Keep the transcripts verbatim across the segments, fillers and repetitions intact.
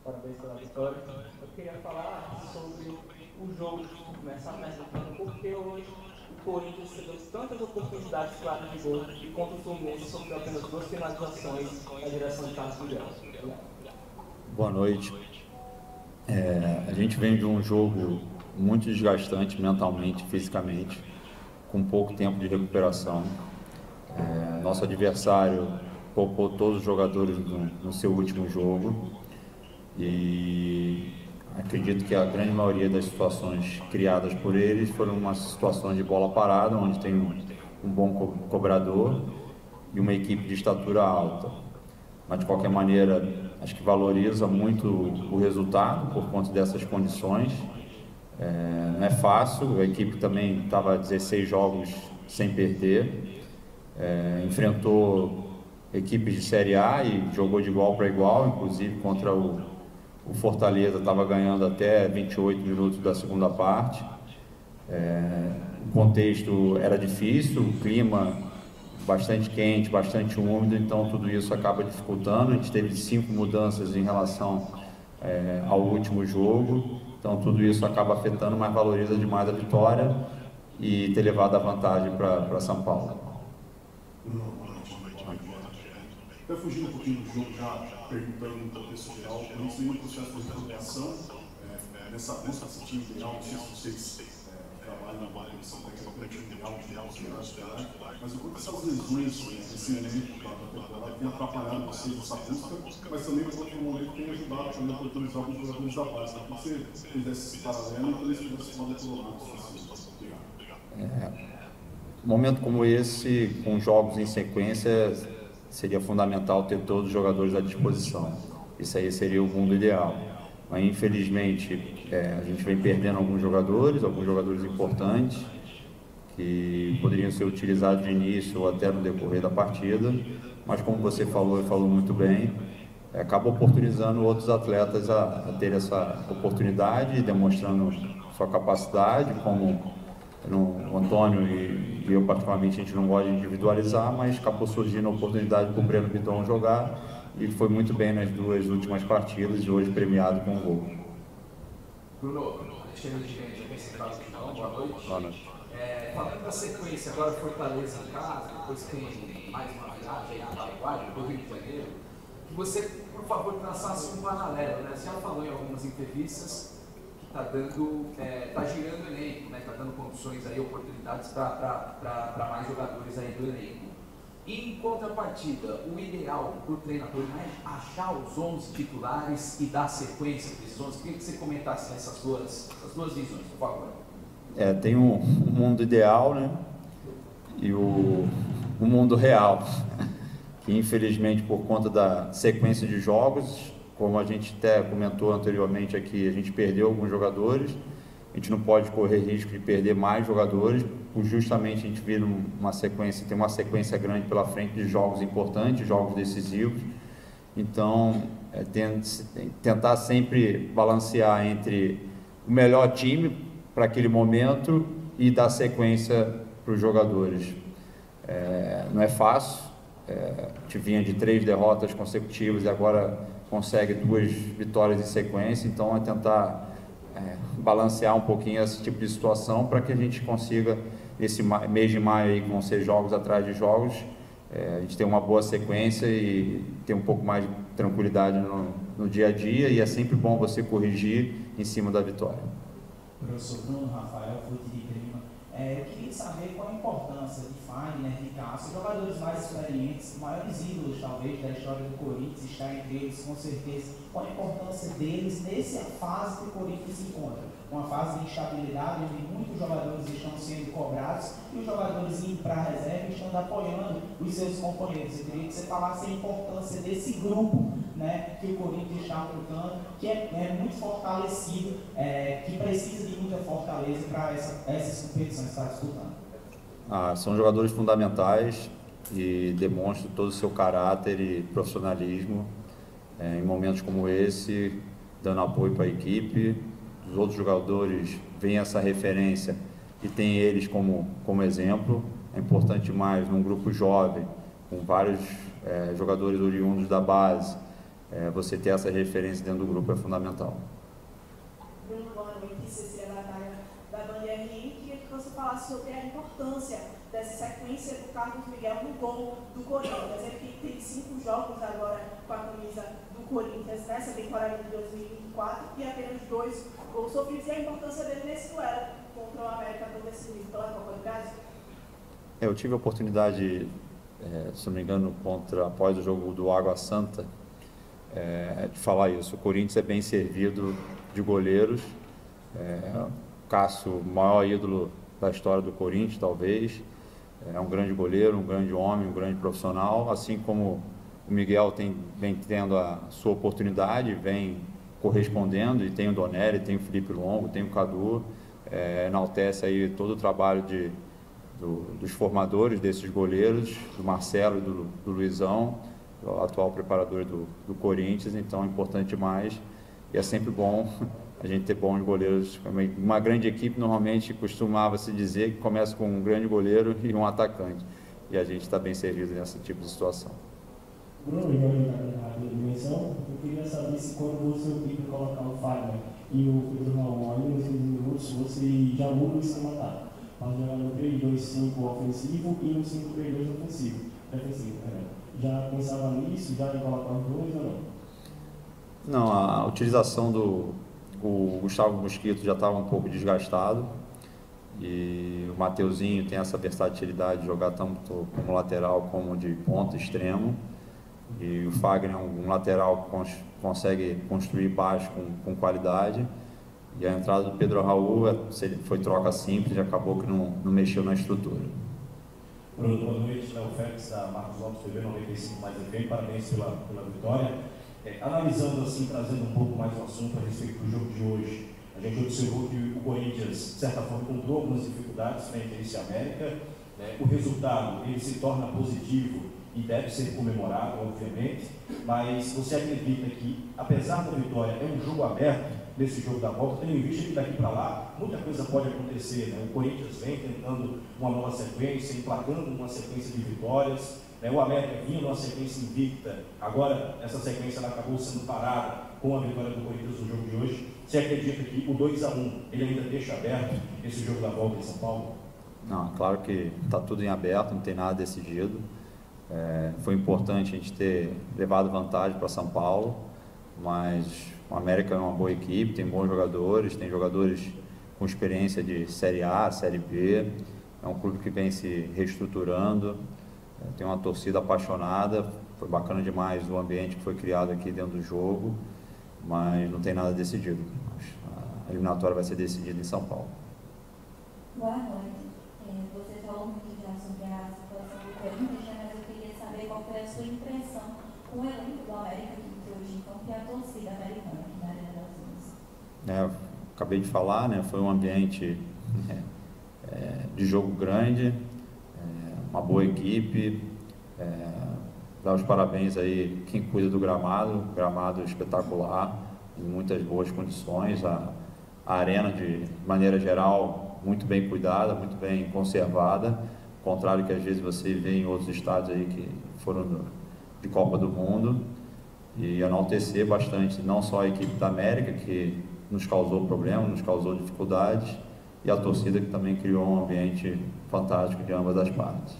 Parabéns pela vitória. Eu queria falar sobre o jogo, começar perguntando por que hoje o Corinthians teve tantas oportunidades claras de gol e contra o Fluminense sofreu apenas duas finalizações da direção de Carlos Miguel. Boa noite. É, a gente vem de um jogo muito desgastante mentalmente, fisicamente, com pouco tempo de recuperação. É, nosso adversário poupou todos os jogadores no, no seu último jogo e acredito que a grande maioria das situações criadas por eles foram uma situação de bola parada, onde tem um, um bom co cobrador e uma equipe de estatura alta. Mas de qualquer maneira, acho que valoriza muito o resultado por conta dessas condições. É, não é fácil, a equipe também estava dezesseis jogos sem perder, é, enfrentou equipes de Série A e jogou de igual para igual, inclusive contra o, o Fortaleza, estava ganhando até vinte e oito minutos da segunda parte. É, o contexto era difícil, o clima bastante quente, bastante úmido, então tudo isso acaba dificultando. A gente teve cinco mudanças em relação é, ao último jogo, então tudo isso acaba afetando, mas valoriza demais a vitória e ter levado a vantagem para São Paulo. Até fugindo um pouquinho do jogo, já perguntando no contexto geral, a gente tem um processo de recuperação é, nessa busca desse time ideal, não sei se vocês é, trabalham na comissão técnica para o time ideal, mas o quanto essas lesões nesse momento da temporada tem atrapalhado vocês nessa busca, mas também no outro momento tem ajudado também a oportunizar alguns jogadores da base. Então, que você fizesse esse paralelo e talvez pudesse falar pelo lado. É, um momento como esse, com jogos em sequência, seria fundamental ter todos os jogadores à disposição. Isso aí seria o mundo ideal. Mas, infelizmente, é, a gente vem perdendo alguns jogadores, alguns jogadores importantes, que poderiam ser utilizados de início ou até no decorrer da partida. Mas, como você falou e falou muito bem, é, acaba oportunizando outros atletas a, a ter essa oportunidade, demonstrando sua capacidade, como no, o Antônio e, e eu particularmente a gente não gosta de individualizar, mas acabou surgindo a oportunidade para o Breno Bidon jogar e foi muito bem nas duas últimas partidas e hoje premiado com um gol. Bruno, Alexandre Gigante, eu pensei que final, boa noite. Boa noite. É, falando da sequência, agora Fortaleza em casa, depois tem mais uma viagem aí no Paraguai, do Rio de Janeiro, que você, por favor, traçasse um paralelo, né? Você já falou em algumas entrevistas está dando, é, tá girando o elenco, né? Está dando condições aí, oportunidades para mais jogadores aí do elenco. E em contrapartida, o ideal para o treinador é achar os onze titulares e dar sequência para esses onze. Queria que você comentasse essas duas, essas duas visões, por favor. É, tem o, o mundo ideal, né? E o, o mundo real, que infelizmente por conta da sequência de jogos, como a gente até comentou anteriormente aqui, a gente perdeu alguns jogadores, a gente não pode correr risco de perder mais jogadores, por justamente a gente vir uma sequência, tem uma sequência grande pela frente de jogos importantes, jogos decisivos. Então, é, tentar sempre balancear entre o melhor time para aquele momento e dar sequência para os jogadores. É, não é fácil, é, a gente vinha de três derrotas consecutivas e agora consegue duas vitórias em sequência, então é tentar é, balancear um pouquinho esse tipo de situação para que a gente consiga, esse mês de maio aí, que vão ser jogos atrás de jogos, é, a gente ter uma boa sequência e ter um pouco mais de tranquilidade no, no dia a dia, e é sempre bom você corrigir em cima da vitória. Professor Bruno Rafael Frutti de Lima, é, eu queria saber qual a importância de Fagner, de Cássio, jogadores mais experientes, maiores ídolos talvez da história do Corinthians, está entre eles com certeza. Qual a importância deles nessa fase que o Corinthians se encontra? Uma fase de instabilidade, onde muitos jogadores estão sendo cobrados e os jogadores indo para a reserva estão apoiando os seus companheiros. Eu queria que você falasse a importância desse grupo, né, que o Corinthians está lutando, que é, é muito fortalecido, é, que precisa de muita fortaleza para essa, essas competições que está disputando. Ah, são jogadores fundamentais e demonstram todo o seu caráter e profissionalismo é, em momentos como esse, dando apoio para a equipe. Os outros jogadores veem essa referência e têm eles como, como exemplo. É importante demais num grupo jovem, com vários é, jogadores oriundos da base, é, você ter essa referência dentro do grupo é fundamental. Bruno, boa noite, Cecília Batalha, da Band R N. Queria que você falasse sobre a importância dessa sequência do Carlos Miguel no gol do Corinthians. Ele tem cinco jogos agora com a camisa do Corinthians nessa temporada de dois mil e vinte e quatro e apenas dois gols sofridos, e a importância dele nesse duelo contra o América do decidido pela Copa do Brasil. É, eu tive a oportunidade, é, se não me engano, contra, após o jogo do Água Santa, é, de falar isso. O Corinthians é bem servido de goleiros. É, Cássio, o maior ídolo da história do Corinthians, talvez. É um grande goleiro, um grande homem, um grande profissional. Assim como o Miguel tem, vem tendo a sua oportunidade, vem correspondendo, e tem o Donelli, tem o Felipe Longo, tem o Cadu. É, enaltece aí todo o trabalho de Do, dos formadores desses goleiros, do Marcelo e do, do Luizão, o atual preparador do, do Corinthians. Então é importante demais, e é sempre bom a gente ter bons goleiros. Uma grande equipe normalmente costumava se dizer que começa com um grande goleiro e um atacante, e a gente está bem servido nesse tipo de situação. Bruno, na dimensão, eu queria saber se quando você opta colocar o Fagner e o Pedro Raul ali nos minutos, você já muda o esquema tático para jogar no três dois cinco ofensivo e no cinco três dois ofensivo, defensivo. Né? Já pensava nisso, já em colocar os dois ou não? Não, a utilização do o Gustavo Mosquito já estava um pouco desgastado, e o Mateuzinho tem essa versatilidade de jogar tanto como lateral como de ponta extremo, e o Fagner é um, um lateral que cons consegue construir baixo com, com qualidade. E a entrada do Pedro Raul foi troca simples e acabou que não, não mexeu na estrutura. Bruno, boa noite. Léo Félix, da Marcos Lopes T V noventa e cinco mais F M. Parabéns pela, pela vitória. É, analisando assim, trazendo um pouco mais o assunto a respeito do jogo de hoje, a gente observou que o Corinthians, de certa forma, encontrou algumas dificuldades frente a esse América. Né? O resultado ele se torna positivo e deve ser comemorado, obviamente, mas você acredita que, apesar da vitória, é um jogo aberto nesse jogo da volta, tendo em vista que daqui para lá muita coisa pode acontecer, né? O Corinthians vem tentando uma nova sequência, emplacando uma sequência de vitórias, né? O América vinha numa sequência invicta, agora essa sequência ela acabou sendo parada com a vitória do Corinthians no jogo de hoje. Você acredita que o dois a um ele ainda deixa aberto esse jogo da volta em São Paulo? Não, claro que está tudo em aberto, não tem nada decidido. É, foi importante a gente ter levado vantagem para São Paulo, mas o América é uma boa equipe, tem bons jogadores, tem jogadores com experiência de Série A, Série B, é um clube que vem se reestruturando, tem uma torcida apaixonada, foi bacana demais o ambiente que foi criado aqui dentro do jogo, mas não tem nada decidido. A eliminatória vai ser decidida em São Paulo. Boa noite. Você falou muito já sobre a situação do Corinthians, mas eu queria saber qual foi a sua impressão com o elenco do América que hoje, então, que é a torcida americana aqui na Arena das Dunas. É, acabei de falar, né? Foi um ambiente é, é, de jogo grande, é, uma boa equipe. É, dar os parabéns aí quem cuida do gramado, gramado espetacular, em muitas boas condições. A, a arena, de maneira geral, muito bem cuidada, muito bem conservada, ao contrário que às vezes você vê em outros estádios aí que foram do, de Copa do Mundo. E enaltecer bastante não só a equipe da América, que nos causou problemas, nos causou dificuldades, e a torcida, que também criou um ambiente fantástico de ambas as partes.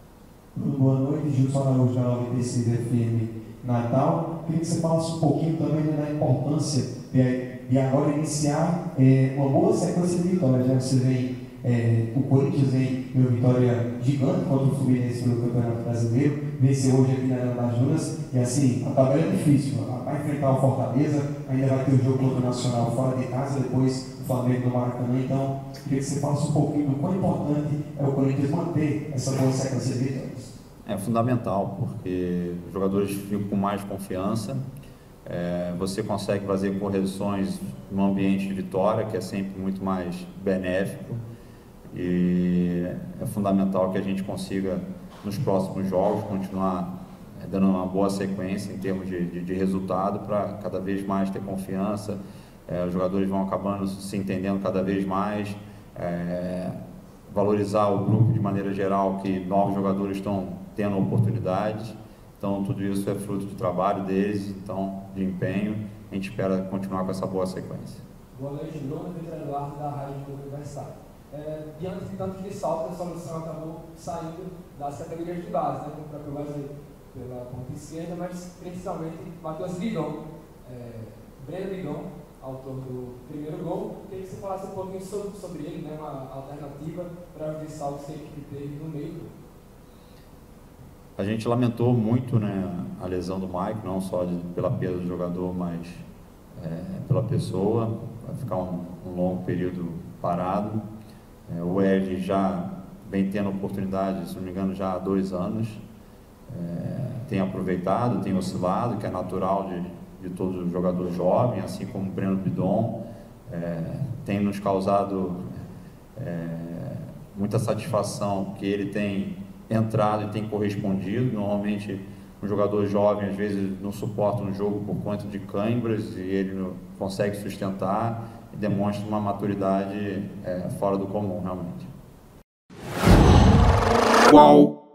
Boa noite, Gilson Araújo, da noventa e seis F M Natal. Queria que você falasse um pouquinho também da importância de, de agora iniciar é, uma boa sequência de vitórias. Já você vem, é, o Corinthians vem de uma vitória gigante contra o Fluminense pelo Campeonato Brasileiro, venceu hoje aqui na Arena das Dunas, e assim, a tabela é difícil. Vai enfrentar o Fortaleza, ainda vai ter o jogo contra o Nacional fora de casa, depois o Flamengo no Maracanã. Então, queria que você falasse um pouquinho do quão importante é o Corinthians manter essa boa sequência de vitórias. É fundamental, porque os jogadores ficam com mais confiança, é, você consegue fazer correções no ambiente de vitória, que é sempre muito mais benéfico, e é fundamental que a gente consiga, nos próximos jogos, continuar é, dando uma boa sequência em termos de, de, de resultado, para cada vez mais ter confiança. É, os jogadores vão acabando se entendendo cada vez mais, é, valorizar o grupo de maneira geral, que novos jogadores estão tendo oportunidades, Então, tudo isso é fruto do trabalho deles, então, de empenho. A gente espera continuar com essa boa sequência. Boa noite, Bruno, Vitor Eduardo, da Rádio Universitária. É, diante de tanto de salto, a solução acabou saindo das categorias de base, né, como o próprio Wesley pela ponta esquerda, mas principalmente Matheus Bidon, é, Breno Bidon, autor do primeiro gol. Queria que você falasse um pouquinho sobre, sobre ele, né, uma alternativa para os saltos que a equipe teve no meio. A gente lamentou muito, né, a lesão do Mike, não só de, pela perda do jogador, mas é, pela pessoa. Vai ficar um, um longo período parado. É, o Wesley já vem tendo oportunidade, se não me engano, já há dois anos. É, tem aproveitado, tem oscilado, que é natural de, de todo jogador jovem, assim como o Breno Bidon. É, tem nos causado é, muita satisfação que ele tem entrado e tem correspondido. Normalmente um jogador jovem às vezes não suporta um jogo por conta de câimbras e ele não consegue sustentar e demonstra uma maturidade é, fora do comum, realmente. Qual?